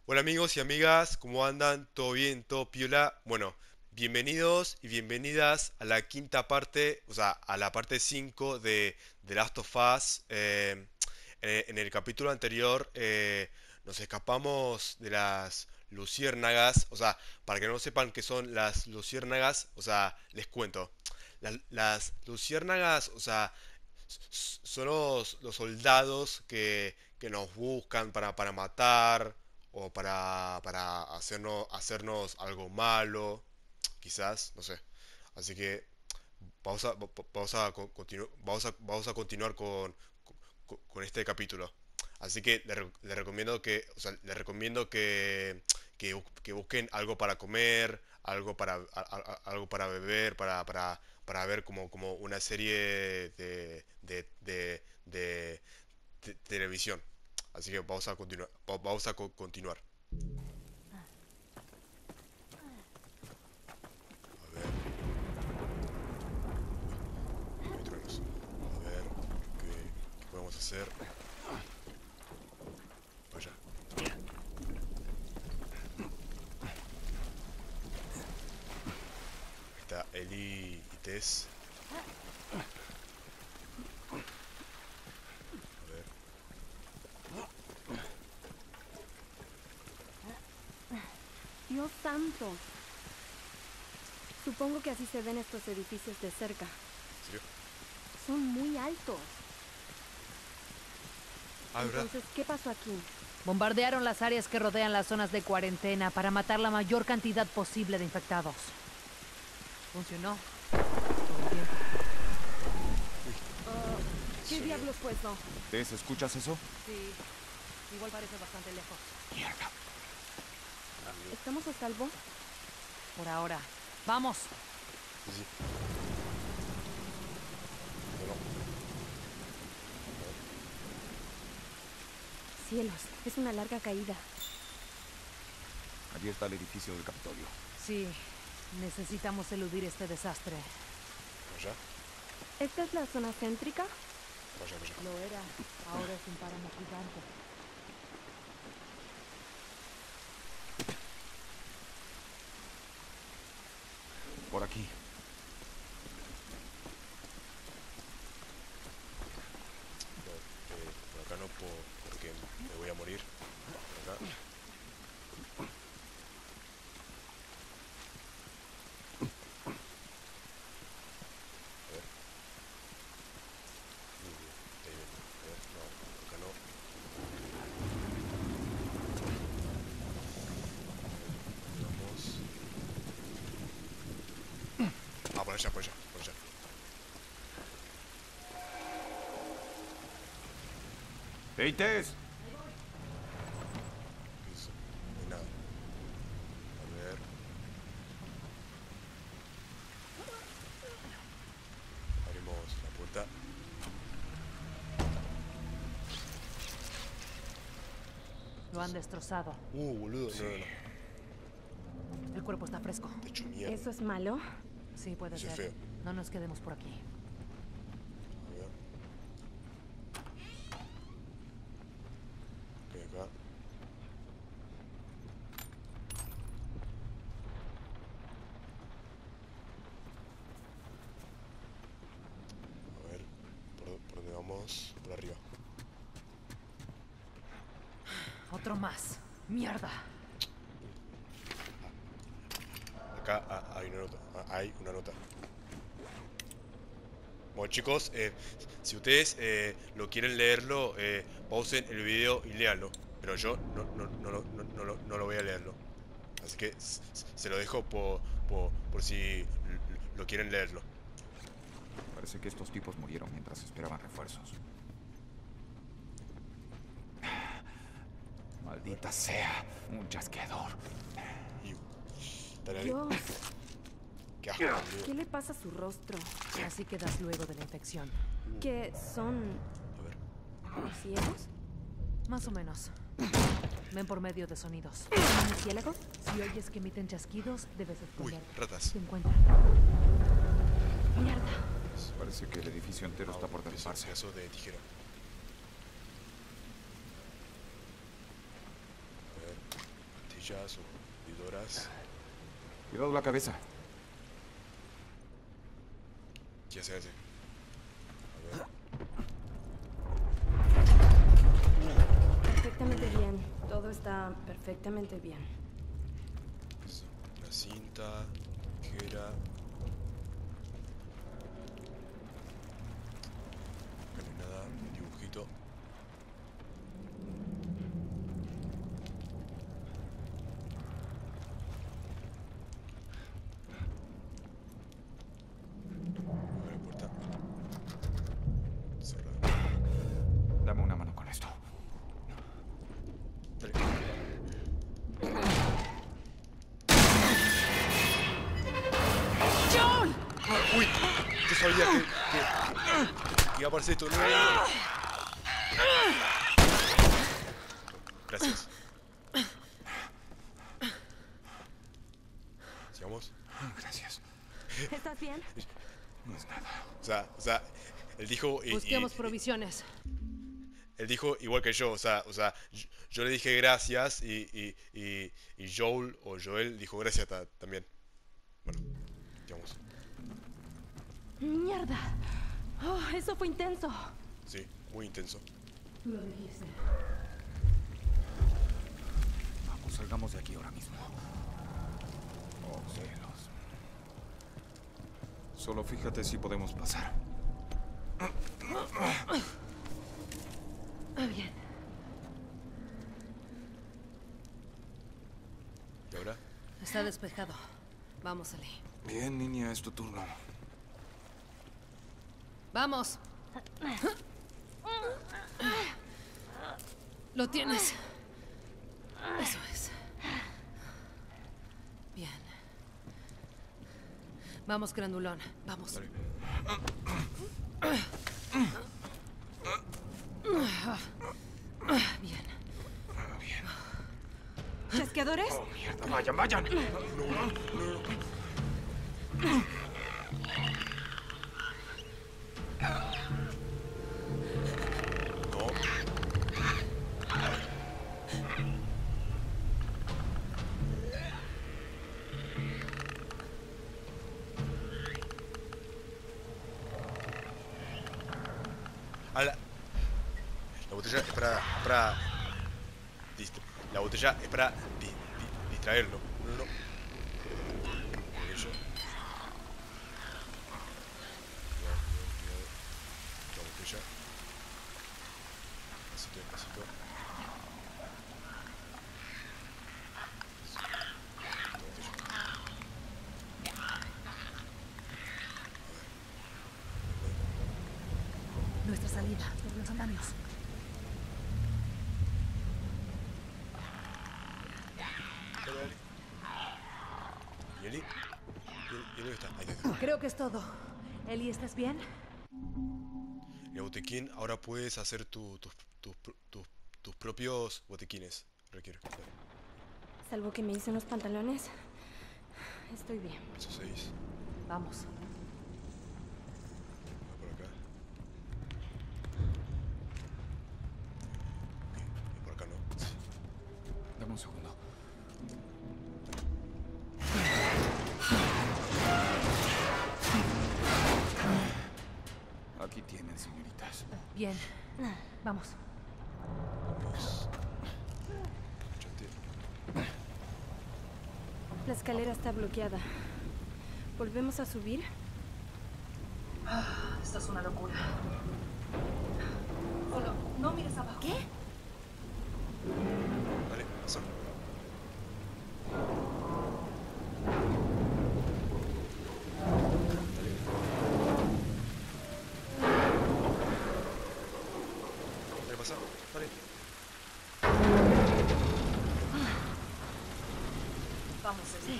Hola amigos y amigas, ¿cómo andan? ¿Todo bien? ¿Todo piola? Bueno, bienvenidos y bienvenidas a la quinta parte, o sea, a la parte 5 de The Last of Us. En el capítulo anterior nos escapamos de las luciérnagas, o sea, para que no sepan qué son las luciérnagas, o sea, les cuento. Las luciérnagas, o sea, son los soldados que nos buscan para matar o para hacernos algo malo, quizás, no sé. Así que vamos a continuar con este capítulo. Así que le recomiendo que busquen algo para comer, algo para beber, para ver como una serie de televisión. Así que vamos a continuar. A ver, hay truenos. A ver, qué podemos hacer. Vaya. Ahí está Eli y Tess. A ver. Dios santo. Supongo que así se ven estos edificios de cerca. ¿En serio? Son muy altos. Ah, ¿verdad? Entonces, ¿qué pasó aquí? Bombardearon las áreas que rodean las zonas de cuarentena para matar la mayor cantidad posible de infectados. Funcionó. Todo el tiempo. ¿Qué Sonido. diablos fue eso? ¿Tess, escuchas eso? Sí, igual parece bastante lejos. Mierda. ¿Estamos a salvo? Por ahora. ¡Vamos! Sí, sí. No, no. Cielos, es una larga caída. Allí está el edificio del Capitolio. Sí, necesitamos eludir este desastre. Vaya, ¿Esta es la zona céntrica? vaya. Lo era. Ahora es un páramo gigante. Por aquí. No, por acá no puedo, porque me voy a morir. Por acá. A ver. Ahí viene. A ver, no, por acá no. A ver, vamos. Ah, por allá, por allá, por allá. ¡Hey, Tess! ¿Qué es eso? No hay nada. A ver. Abrimos la puerta. Lo han destrozado. Boludo, Sí. no, no, no. El cuerpo está fresco. Está hecho mierda. ¿Eso es malo? Sí, puede Eso es ser. feo. No nos quedemos por aquí. A ver. Ok, acá. A ver. ¿Por dónde vamos? Por arriba. Otro más. ¡Mierda! Acá hay una nota. Hay una nota. Bueno chicos, si ustedes lo quieren leerlo, pausen el video y léanlo. Pero yo no lo voy a leerlo. Así que se lo dejo por si lo quieren leerlo. Parece que estos tipos murieron mientras esperaban refuerzos. Maldita sea. Un chasqueador. Y dale, dale. Dios, Qué asco, boludo. ¿qué le pasa a su rostro? Así quedas luego de la infección. ¿Qué son A ver. ciegos? Más o menos. Ven por medio de sonidos. ¿Murciélagos? Si oyes que emiten chasquidos, debes Uy, esconderte. ratas. Te encuentran. Mierda. Parece que el edificio entero está por derrumbarse. Pedazo de tijera. A ver. ardillas o vidoras. Cuidado la cabeza. ¿Qué hace ese? A ver. Perfectamente bien. Todo está perfectamente bien. Eso, una cinta, tijera. Acá no hay nada, un dibujito. Abre la puerta. Cerrada. Dame una mano con esto. Dale. Uy, yo sabía que iba a aparecer esto. No. Gracias. Sigamos. Gracias. ¿Estás bien? No es nada. O sea, él dijo Busquemos provisiones. él dijo igual que yo, yo le dije gracias y Joel o Joel dijo gracias también. Bueno, sigamos. ¡Mierda! Oh, eso fue intenso. Sí, muy intenso. Lo dijiste. Vamos, salgamos de aquí ahora mismo. Oh, cielos. Solo fíjate si podemos pasar. Bien. ¿Y ahora? Está despejado. Vamos, Ali. Bien, niña, es tu turno. ¡Vamos! Lo tienes. Eso es. Bien. Vamos, grandulón. Vamos. Dale. Bien. Bien. ¿Chasqueadores? Oh, mierda, vayan, vayan. No. La botella es para la botella es para distraerlo. No, no. Eso. Cuidado, cuidado. La botella. Despacito, despacito. La botella. Nuestra salida. Por los andamios. Dale, dale. ¿Y Eli? ¿Y dónde está? Ahí está. Creo que es todo. Eli, ¿estás bien? El botiquín, ahora puedes hacer tus propios botiquines. Requiere. Salvo que me hice unos pantalones. Estoy bien. Eso 6. Vamos. Por acá. Y por acá no. Sí. Dame un segundo. Aquí tienen, señoritas. Bien. Vamos. Vamos. Escúchate. La escalera está bloqueada. ¿Volvemos a subir? Esto es una locura. Solo, no mires abajo. ¿Qué? Dale, pasa. Dale, pasa. Dale. Vamos, Eli.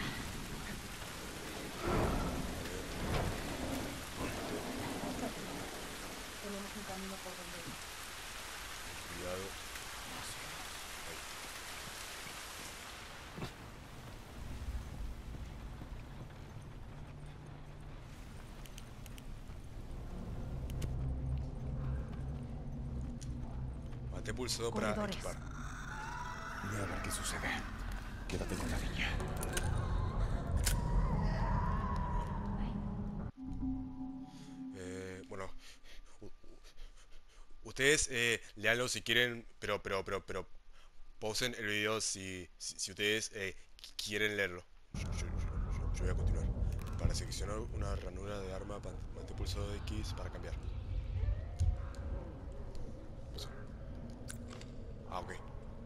Tenemos un camino por donde ir. Cuidado. Ahí. Mate pulsado para Corredores. equipar. Voy a ver qué sucede. Quédate con la niña. Bueno, ustedes leanlo si quieren, pero pausen el video si ustedes quieren leerlo. Yo voy a continuar. Para seleccionar una ranura de arma, mantén pulsado X para cambiar. Ah, ok.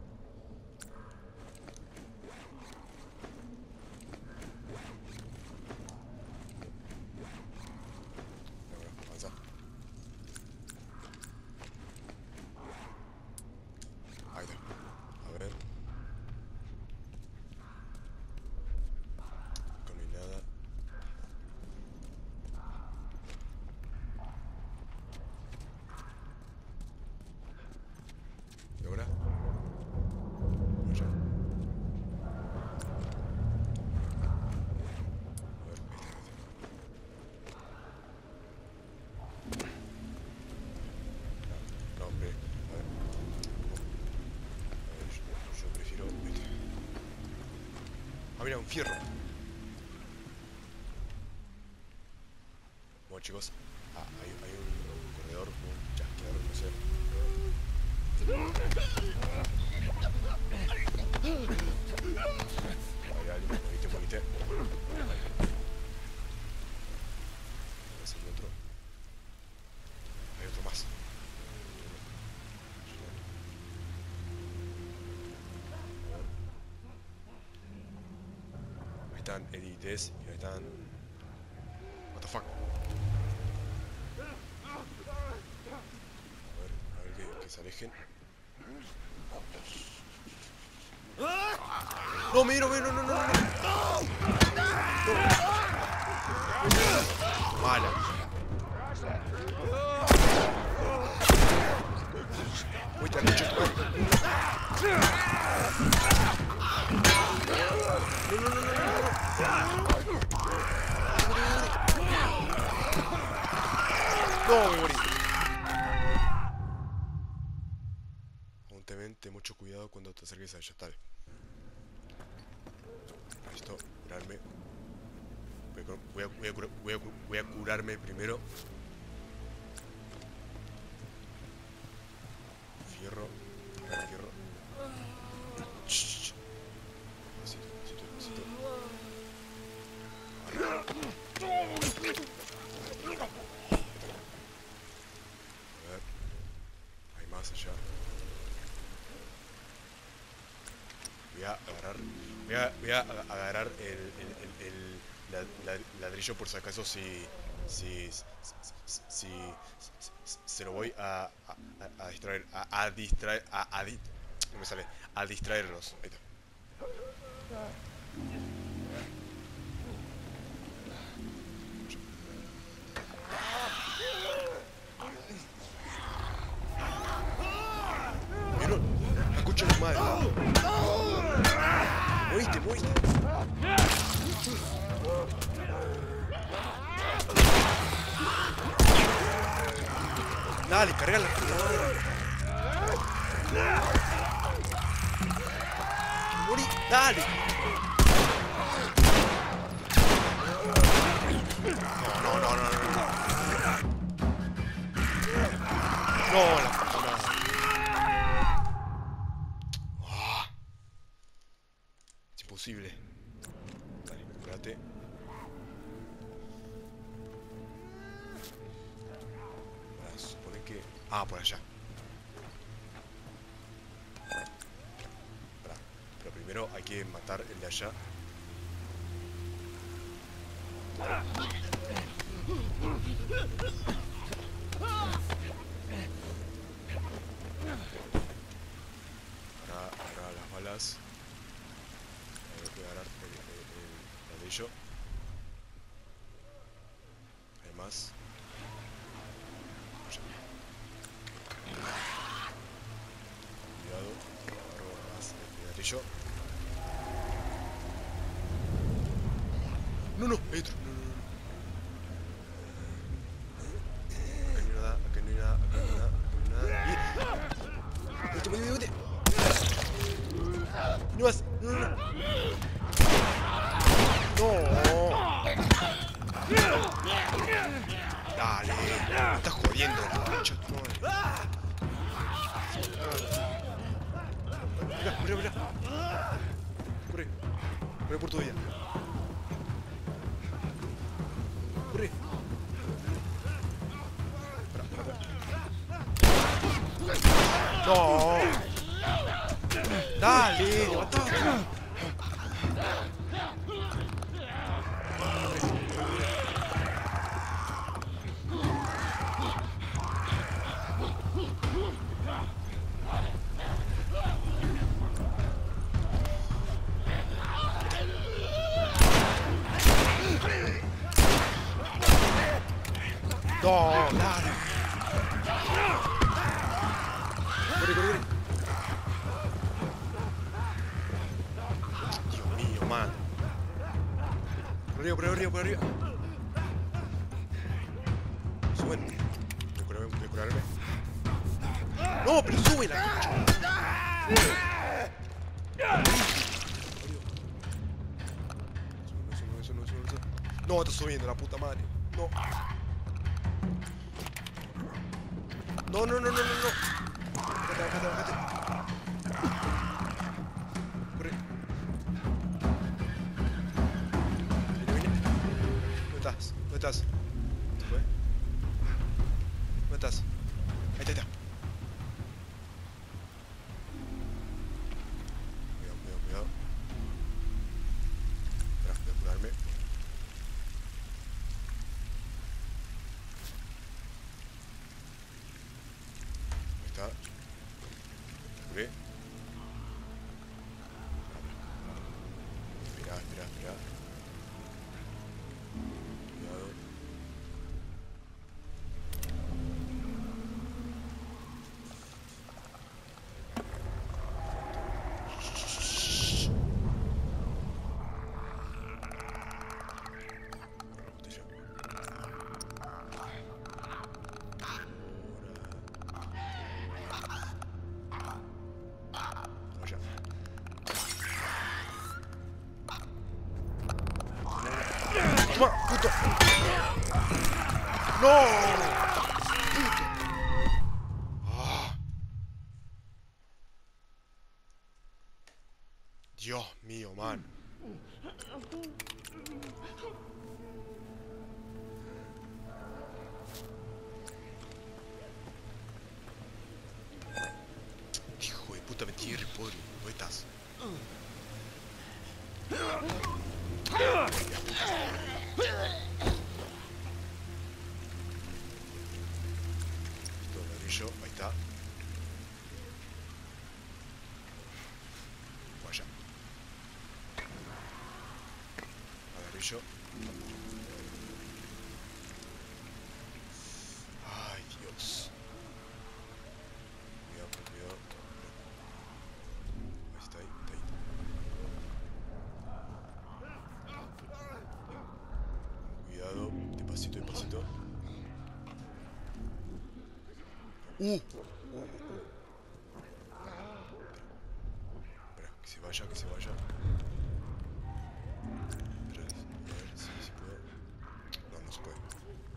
Bueno, avanza. Ahí está. A ver. Acá no hay nada. ¿Y ahora? Ya. A ver, ahí está. No, hombre. A ver. Yo prefiero este. Ah, mira, un fierro. Bueno, chicos. Ah, hay un corredor, un chasqueador, no sé. Ahí alguien, movite. Es el otro. Hay otro más. Ahí están Eddie y Tess y ahí están... What the fuck. A ver que se alejen. No, me dieron, no. Mala. Uy, te han hecho esto. No, me morí. Ten mucho cuidado cuando te acerques a ella, tal. Listo, curarme. Voy a curarme primero. Fierro. Fierro. Shh. Besito. A ver. Hay más allá. Voy a agarrar el ladrillo por si acaso se lo voy a distraer, no me sale, a distraerlos. Ahí está. ¿Vieron? La concha de madre. Muiste. Dale, cargala. Morí, dale. No. No, la puta madre. Es imposible. Dale, espérate. Supone que... Ah, por allá. Pero primero hay que matar el de allá. Ahora las balas. Voy a agarrar el ladrillo. Hay más. Cuidado, agarro más el ladrillo. No, entro. No. Acá no hay nada. Vete. No más. No, no, no. No. Dale. Me estás jodiendo, la concha de tu madre. Mirá, mirá, mirá. Corre. Corre por tu vida. Corre. No. Dale, levantate. No, dale. Corre, corre, corre. Dios mío, man. Por arriba, por arriba, por arriba. Suben. Voy a curarme. No, pero sube la concha. Sube. No, está subiendo la puta madre. No. No, no, no, no, no, no. Bájate, bájate, bájate. Corre. Viene. ¿Dónde estás? ¿Dónde estás? ¿Se fue? ¿Dónde estás? Ahí está, ahí está. Cuidado. Espera, voy a curarme. Ahí está. Curé. Espera. Cuidado. Vaya. ¡Toma, puto! ¡No! ¡Puto! Ah. Dios mío, man. Hijo de puta, me tiene repodre. ¿Dónde estás? Listo, ladrillo, ahí está. Vaya. Ladrillo. Ay, Dios. Cuidado. Ahí está, ahí. Cuidado, despacito. Espera, que se vaya. Espera, a ver si puedo. No se puede.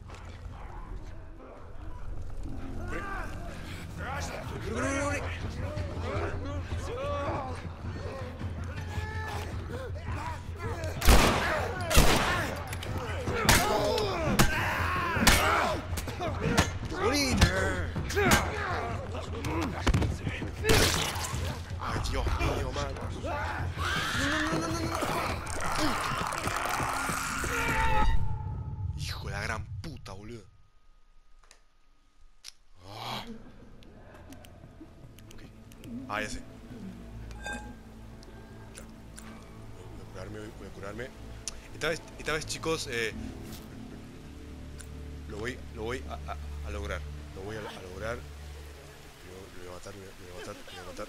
Corre. Ay, Dios mío, man. No. Hijo de la gran puta, boludo. Ok. Ya sé. Ya. Voy a curarme. Esta vez, chicos, lo voy a lograr. Lo voy a lograr. Lo voy a matar.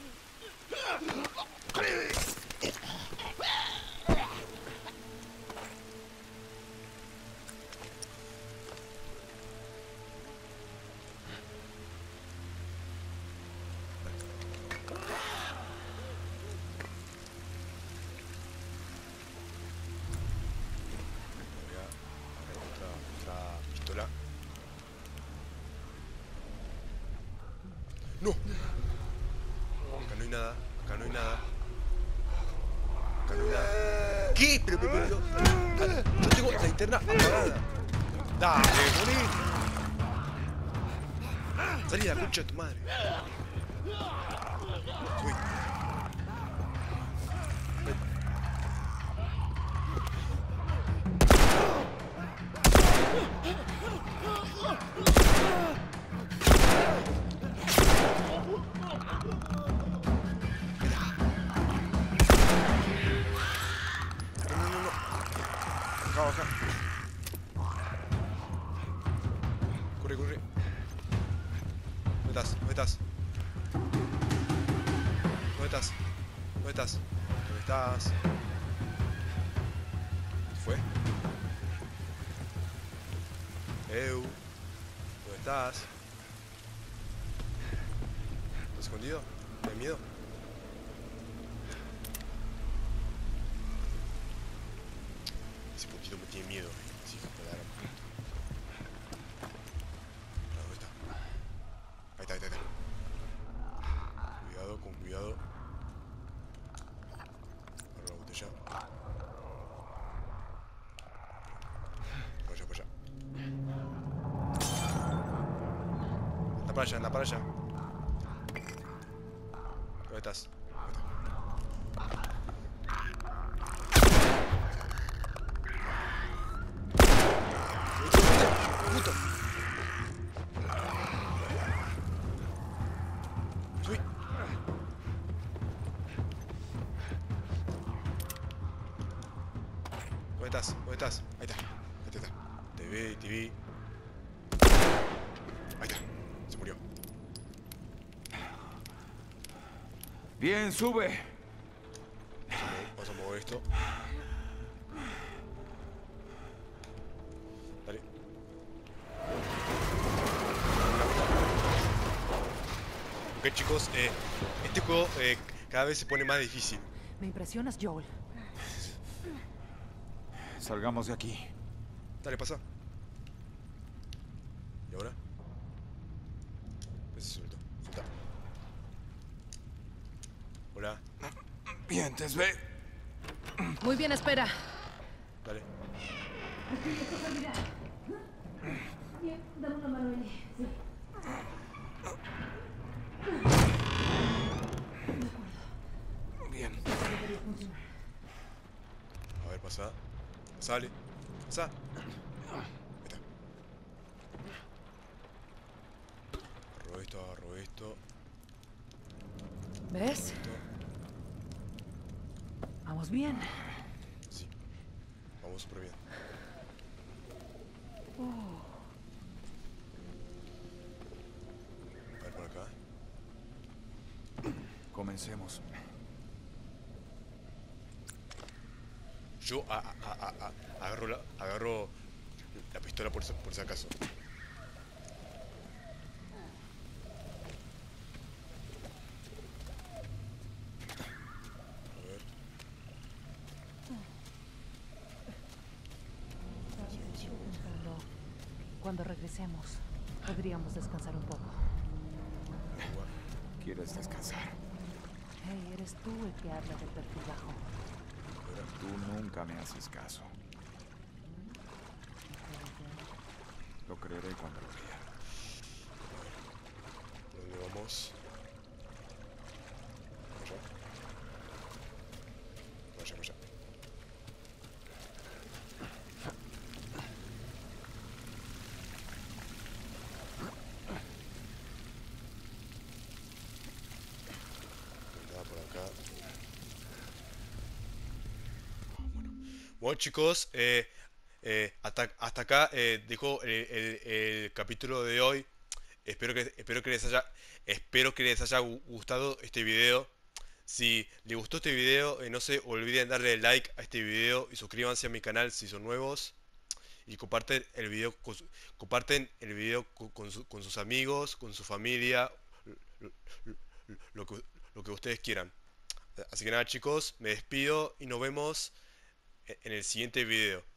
¿Qué? Yo tengo la linterna apagada. Dale, morí. Salí de la concha de tu madre. Uy. Baja. Corre, corre. ¿Dónde estás? ¿Dónde estás? ¿Dónde estás? ¿Dónde estás? ¿Dónde estás? ¿Se fue? ¿Dónde estás? ¿Estás escondido? ¿Tienes miedo? Ese poquito me tiene miedo. Sí, joder. ¿Dónde está? Ahí está, ahí está, ahí está. Cuidado, con cuidado. Agarra la botella. Por allá, por allá. Anda para allá, anda para allá. ¿Dónde estás? ¡Puto! ¡Subí! ¿Dónde estás? ¿Dónde estás? Ahí está. Ahí está. Te vi, te vi. Ahí está. Se murió. Bien, sube. Vamos a mover esto. Dale. Ok, chicos, este juego cada vez se pone más difícil. Me impresionas, Joel. Salgamos de aquí. Dale, pasa. ¿Y ahora? Ese suelto. Suelta. Hola. Bien, te ve. Muy bien, espera. Dale. Bien, dame una mano, Eli. Sí. Bien. A ver, pasa. Sale. Pasa. Ahí está. Agarro esto. ¿Ves? Vamos bien. Sí. Vamos súper bien. A ver por acá. Comencemos. Yo agarro la pistola por si acaso. A ver. Cuando regresemos, podríamos descansar un poco. ¿Quieres descansar? Hey, eres tú el que habla del perfil bajo. Tú nunca me haces caso. Lo creeré cuando lo vea. ¿Dónde vamos? Allá. Allá, allá. Nada por acá. Bueno, chicos, hasta acá dejo el capítulo de hoy. Espero que les haya gustado este video. Si les gustó este video, no se olviden darle like a este video y suscríbanse a mi canal si son nuevos. Y comparten el video con sus amigos, con su familia, lo, lo que, lo que ustedes quieran. Así que nada, chicos, me despido y nos vemos en el siguiente video.